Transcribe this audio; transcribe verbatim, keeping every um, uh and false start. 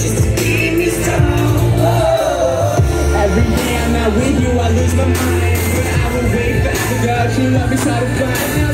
just to keep me strong. Oh. Every day I'm not with you, I lose my mind, but I will wait forever, girl. True love is hard to find.